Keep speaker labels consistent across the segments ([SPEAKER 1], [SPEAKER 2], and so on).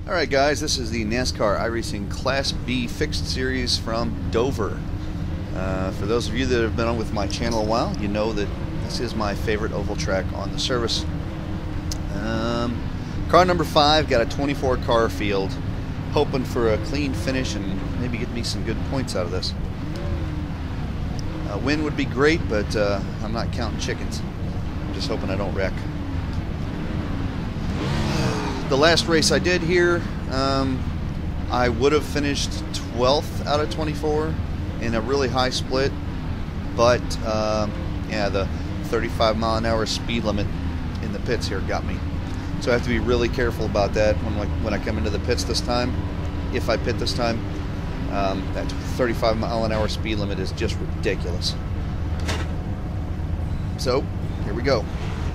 [SPEAKER 1] Alright guys, this is the NASCAR iRacing Class B Fixed Series from Dover. For those of you that have been on with my channel a while, you know that this is my favorite oval track on the service. Car number 5, got a 24 car field, hoping for a clean finish and maybe get me some good points out of this. A win would be great, but I'm not counting chickens. I'm just hoping I don't wreck. The last race I did here, I would have finished 12th out of 24 in a really high split, but yeah, the 35-mile-an-hour speed limit in the pits here got me. So I have to be really careful about that when I come into the pits this time. If I pit this time, that 35-mile-an-hour speed limit is just ridiculous. So here we go.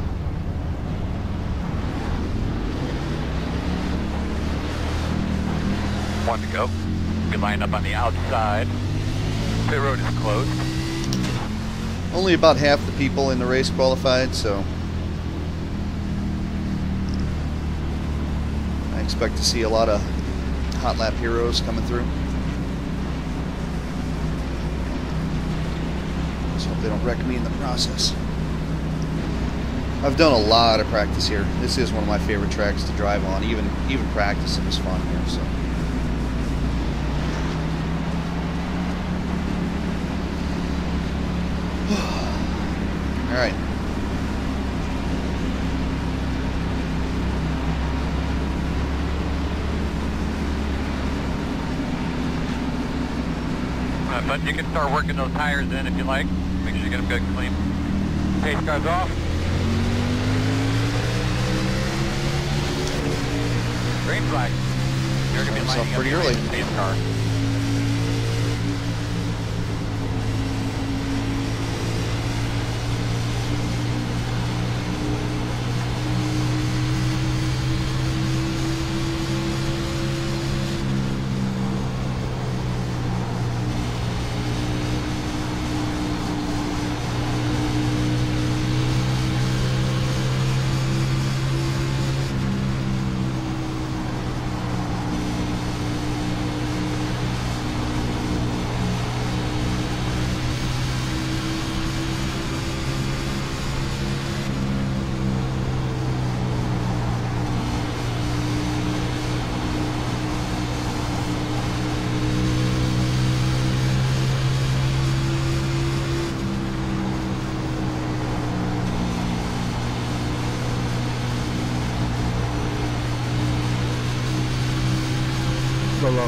[SPEAKER 2] One to go. We line up on the outside. Pit road is closed.
[SPEAKER 1] Only about half the people in the race qualified, so I expect to see a lot of hot lap heroes coming through. Just hope they don't wreck me in the process. I've done a lot of practice here. This is one of my favorite tracks to drive on. Even practice it was fun here. So. All right.
[SPEAKER 2] But you can start working those tires in if you like. Make sure you get them good and clean. Pace cars off. Green flag. You're going to be lining up
[SPEAKER 1] pretty early.
[SPEAKER 2] Pace car.
[SPEAKER 3] Roll.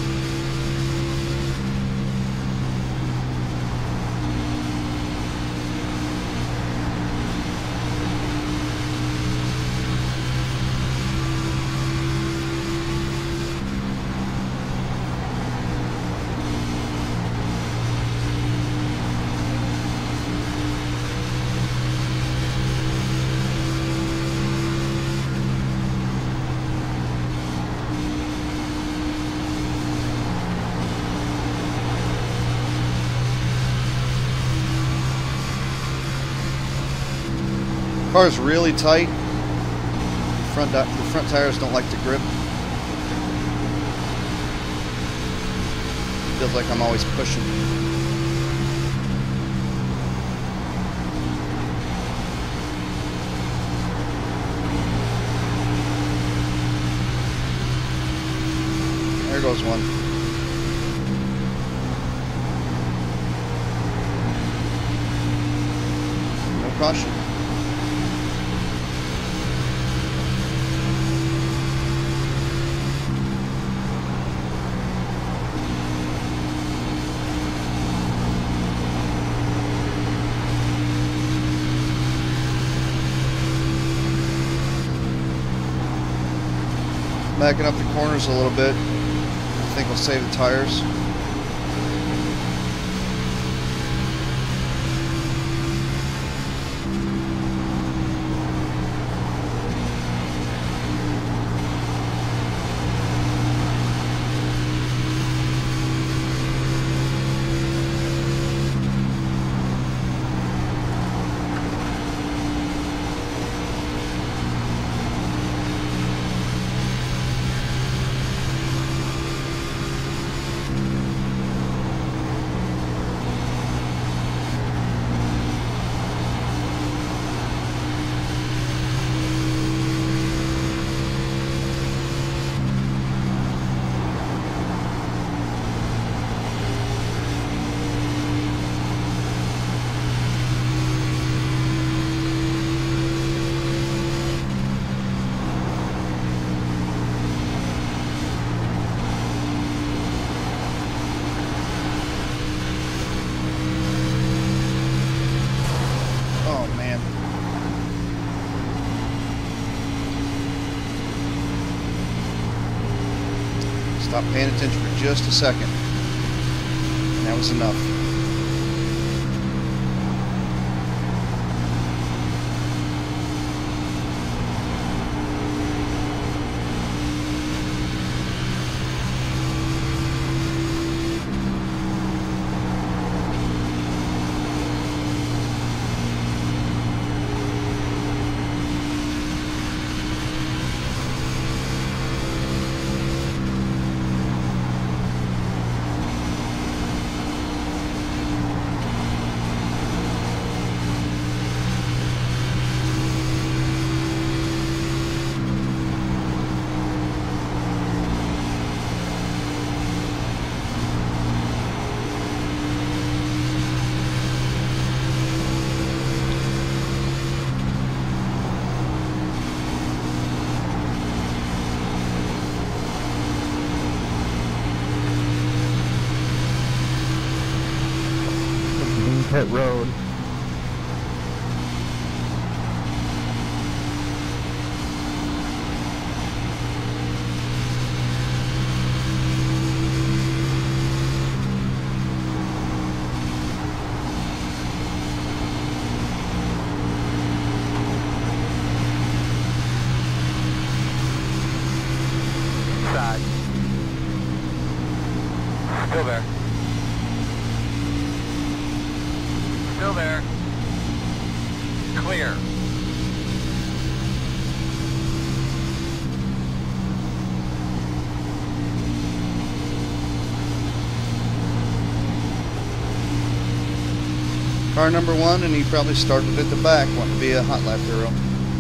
[SPEAKER 1] Car is really tight. The front tires don't like to grip. Feels like I'm always pushing. There goes one. No caution. Backing up the corners a little bit. I think we'll save the tires. Stop paying attention for just a second. And that was enough.
[SPEAKER 3] Pit road.
[SPEAKER 2] Side. Still there. Still there. Clear.
[SPEAKER 1] Car number one, and he probably started at the back, wanting to be a hot lap hero.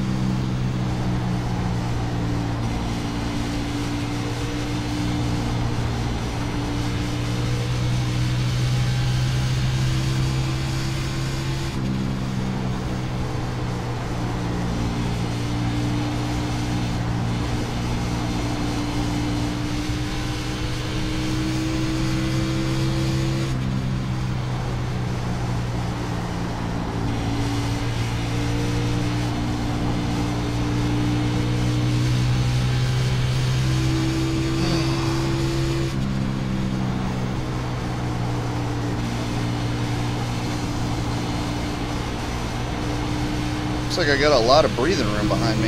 [SPEAKER 1] Looks like I got a lot of breathing room behind me.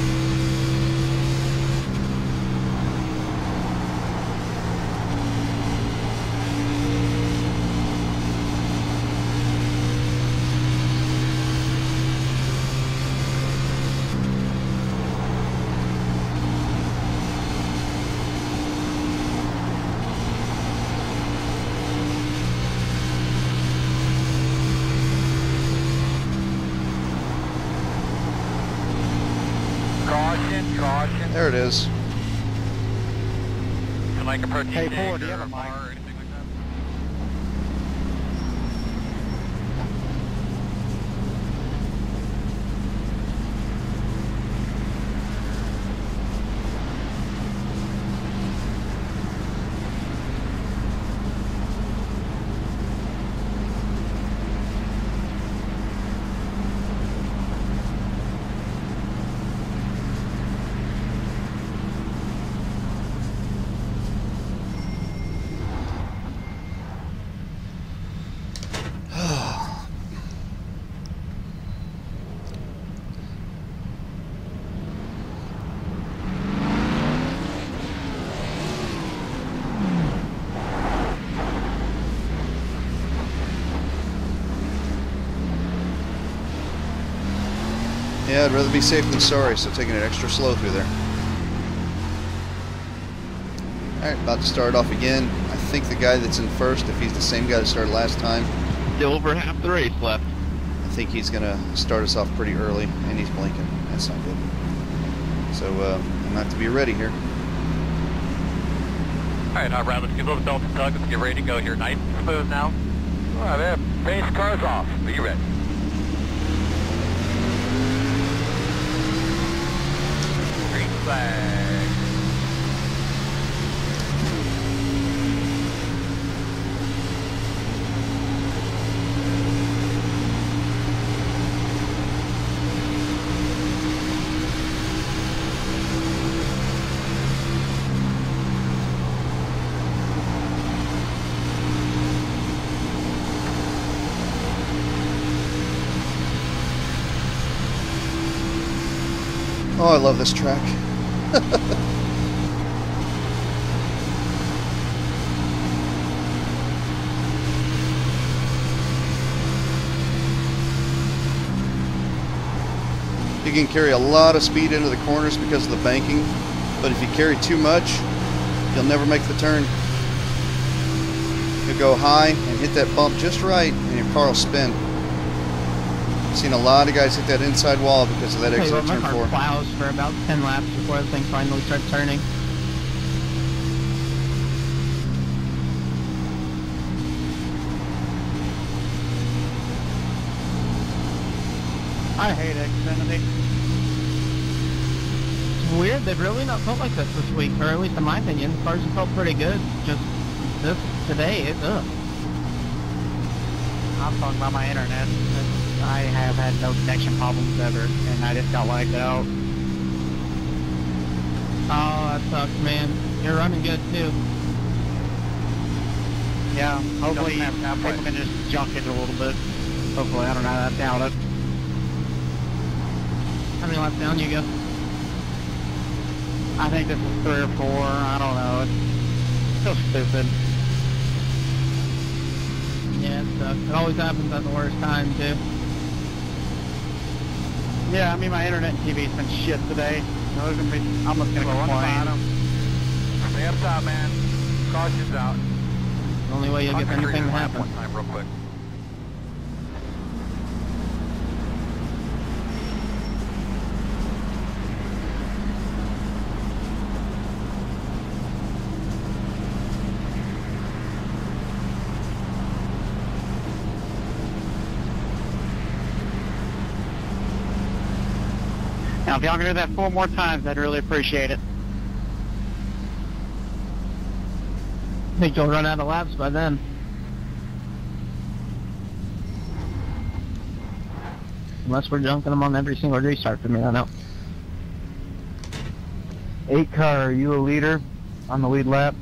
[SPEAKER 2] Caution.
[SPEAKER 1] There it is.
[SPEAKER 2] Like a protein
[SPEAKER 3] Hey,
[SPEAKER 2] tank
[SPEAKER 3] Ford, do you
[SPEAKER 2] or
[SPEAKER 3] have a
[SPEAKER 2] bar
[SPEAKER 3] mic?
[SPEAKER 2] or anything like that?
[SPEAKER 1] Yeah, I'd rather be safe than sorry, so taking it extra slow through there. Alright, about to start off again. I think the guy that's in first, if he's the same guy that started last time,
[SPEAKER 3] Still over half the race left.
[SPEAKER 1] I think he's going to start us off pretty early, and he's blinking. That's not good. So, I'm going to have to be ready here.
[SPEAKER 2] Alright, now Brad, let's get a little belt and tug. Let's get ready to go here. Nice and smooth now. Alright, there. Base car's off. Are you ready? Green flag.
[SPEAKER 1] Oh, I love this track. You can carry a lot of speed into the corners because of the banking, but if you carry too much, you'll never make the turn. You'll go high and hit that bump just right, and your car will spin. I've seen a lot of guys hit that inside wall because of that exit at turn 4.
[SPEAKER 4] My car plows for about 10 laps before the thing finally starts turning.
[SPEAKER 5] I hate Xfinity.
[SPEAKER 4] It's weird, they've really not felt like this week, or at least in my opinion. The cars have felt pretty good. Just this today, it's up.
[SPEAKER 5] I'm talking about my internet. I have had no connection problems ever, and I just got lagged out.
[SPEAKER 4] Oh, that sucks, man. You're running good too.
[SPEAKER 5] Yeah, hopefully people can just junk it a little bit. Hopefully, I don't know, I doubt it.
[SPEAKER 4] How many laps down you go?
[SPEAKER 5] I think this is 3 or 4, I don't know. It's so stupid.
[SPEAKER 4] Yeah, it sucks. It always happens at the worst time too.
[SPEAKER 5] Yeah, I mean, my internet and TV's been shit today. I'm just gonna complain.
[SPEAKER 2] Stay up top, man. Caution's out.
[SPEAKER 4] The only way you'll get anything to happen.
[SPEAKER 2] One time, real quick.
[SPEAKER 5] Now, if y'all can do that 4 more times, I'd really appreciate it.
[SPEAKER 4] I think you'll run out of laps by then. Unless we're junking them on every single restart for me, I know.
[SPEAKER 3] 8 car, are you a leader on the lead lap?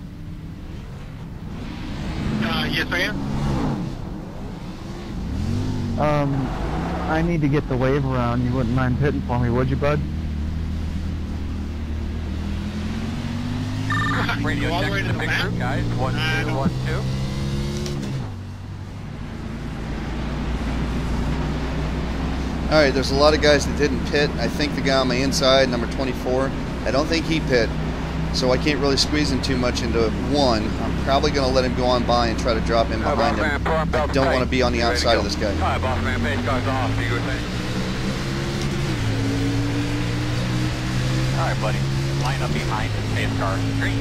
[SPEAKER 4] Yes, I am.
[SPEAKER 3] I need to get the wave around. You wouldn't mind pitting for me, would you, bud?
[SPEAKER 2] Radio
[SPEAKER 4] All the
[SPEAKER 2] check
[SPEAKER 4] way
[SPEAKER 2] to
[SPEAKER 4] to
[SPEAKER 2] the
[SPEAKER 4] the
[SPEAKER 2] picture,
[SPEAKER 4] back?
[SPEAKER 2] guys. 1, 2, 1, 2.
[SPEAKER 1] Alright, there's a lot of guys that didn't pit. I think the guy on my inside, number 24, I don't think he pit. So I can't really squeeze him too much into 1. I'm probably going to let him go on by and try to drop in behind him. I don't want to be on the outside of this guy.
[SPEAKER 2] All right, boss man, pace car's off. Do your thing. All right, buddy. Line up behind his pace car. Green.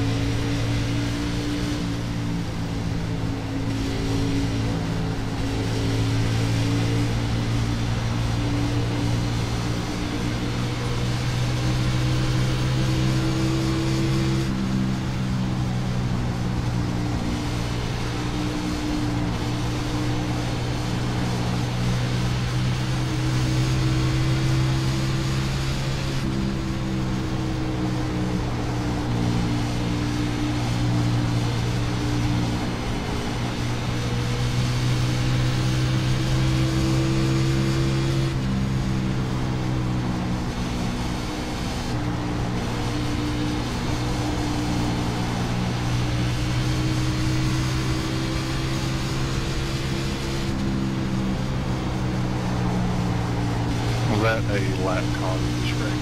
[SPEAKER 6] Was that a lap cause this wreck?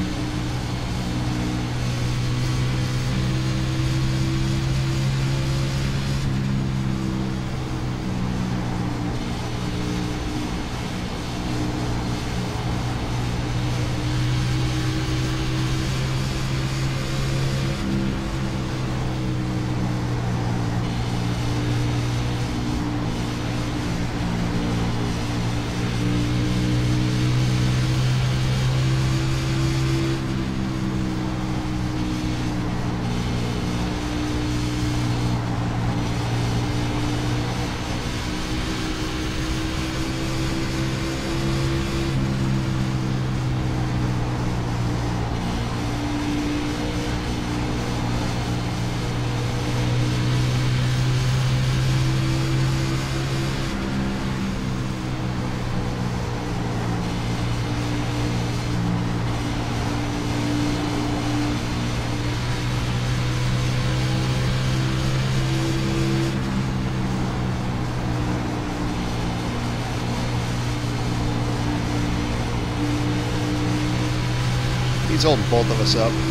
[SPEAKER 1] He's holding both of us up.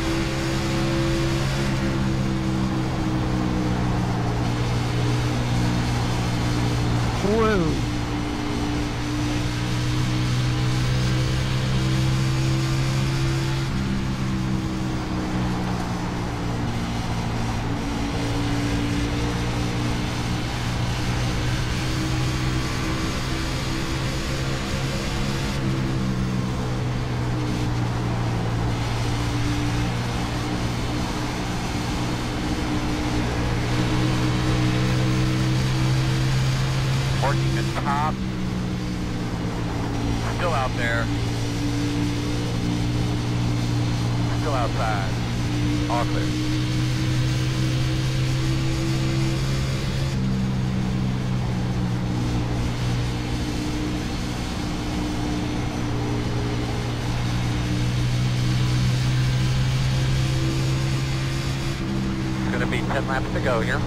[SPEAKER 4] Whoa.
[SPEAKER 2] Working at top. Still out there. Still outside. All clear. It's going to be 10 laps to go here.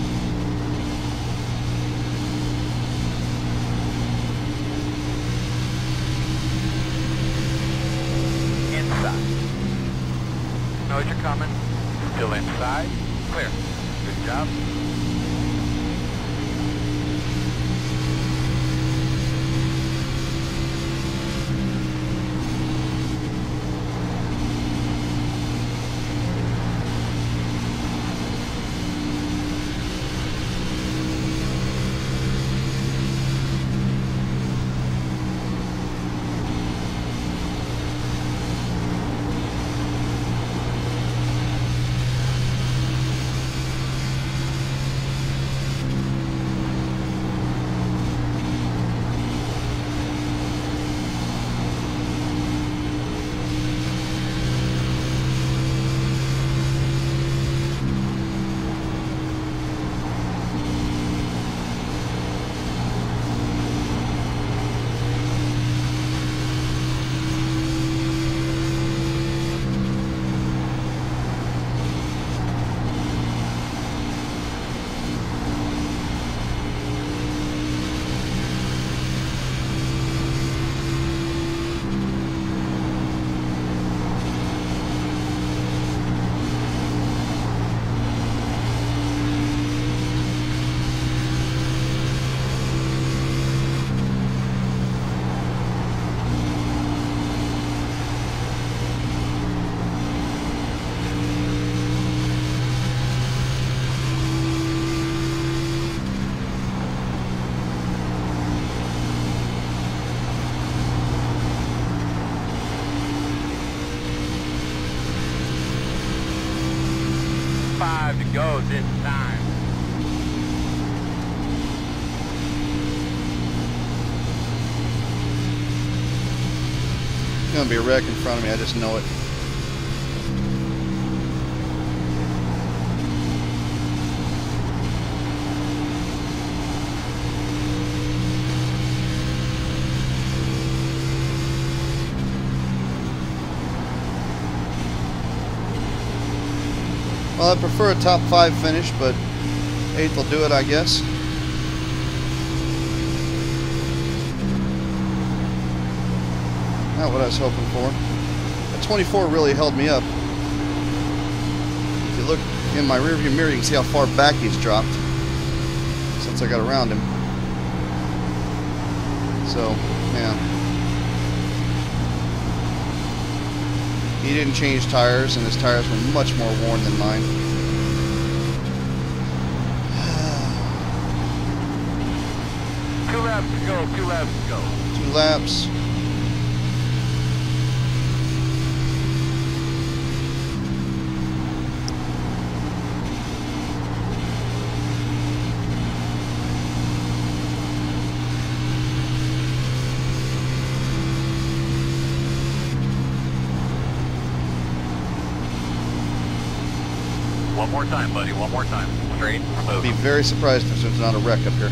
[SPEAKER 2] Knows you're coming. Still inside. Clear. Good job. To go this time.
[SPEAKER 1] There's gonna be a wreck in front of me, I just know it. Well, I prefer a top 5 finish, but 8th will do it, I guess. Not what I was hoping for. That 24 really held me up. If you look in my rearview mirror, you can see how far back he's dropped since I got around him. So, yeah. He didn't change tires, and his tires were much more worn than mine.
[SPEAKER 2] Two laps to go, 2 laps to go.
[SPEAKER 1] 2 laps.
[SPEAKER 2] One more time, buddy. One more time. Straight.
[SPEAKER 1] I'd be very surprised if there's not a wreck up here.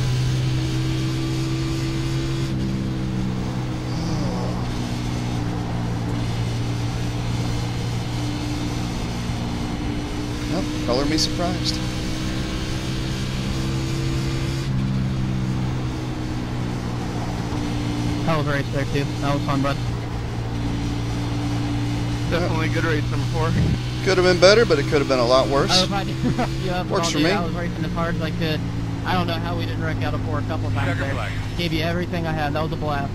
[SPEAKER 1] Nope, color me surprised.
[SPEAKER 4] Hell of a race there, too. That was fun, bud. Definitely a good race number 4.
[SPEAKER 1] Could have been better, but it could have been a lot worse.
[SPEAKER 4] I hope I didn't rough you up.
[SPEAKER 1] Works
[SPEAKER 4] all
[SPEAKER 1] for
[SPEAKER 4] day.
[SPEAKER 1] me.
[SPEAKER 4] I was racing as hard as I could. I don't know how we didn't wreck out of 4 a couple times
[SPEAKER 2] Checker
[SPEAKER 4] there.
[SPEAKER 2] flag.
[SPEAKER 4] Gave you everything I had. That was a blast.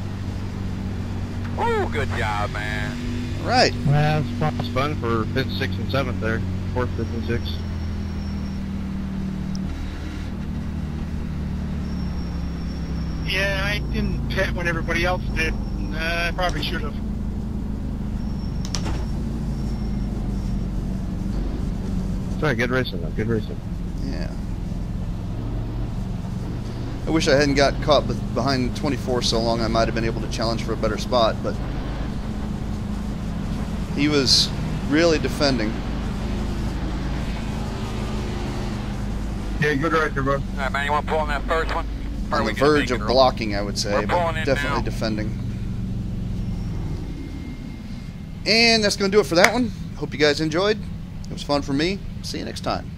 [SPEAKER 2] Oh, good job, man.
[SPEAKER 1] Right.
[SPEAKER 3] Well, it's fun for 5th, 6th, and 7th there. 4th, 5th, and 6th.
[SPEAKER 7] Yeah, I didn't pit when everybody else did. I probably should have.
[SPEAKER 3] Sorry, good racing though. Good racing.
[SPEAKER 1] Yeah. I wish I hadn't got caught behind 24 so long. I might have been able to challenge for a better spot, but he was really defending.
[SPEAKER 7] Yeah, good right there, bro.
[SPEAKER 2] All right, man, you want to pull on that first one? Or are
[SPEAKER 1] On
[SPEAKER 2] we
[SPEAKER 1] the
[SPEAKER 2] gonna
[SPEAKER 1] verge
[SPEAKER 2] make
[SPEAKER 1] of
[SPEAKER 2] it roll?
[SPEAKER 1] blocking, I would say,
[SPEAKER 2] We're pulling
[SPEAKER 1] but
[SPEAKER 2] in
[SPEAKER 1] definitely
[SPEAKER 2] now.
[SPEAKER 1] defending. And that's going to do it for that one. Hope you guys enjoyed. It was fun for me. See you next time.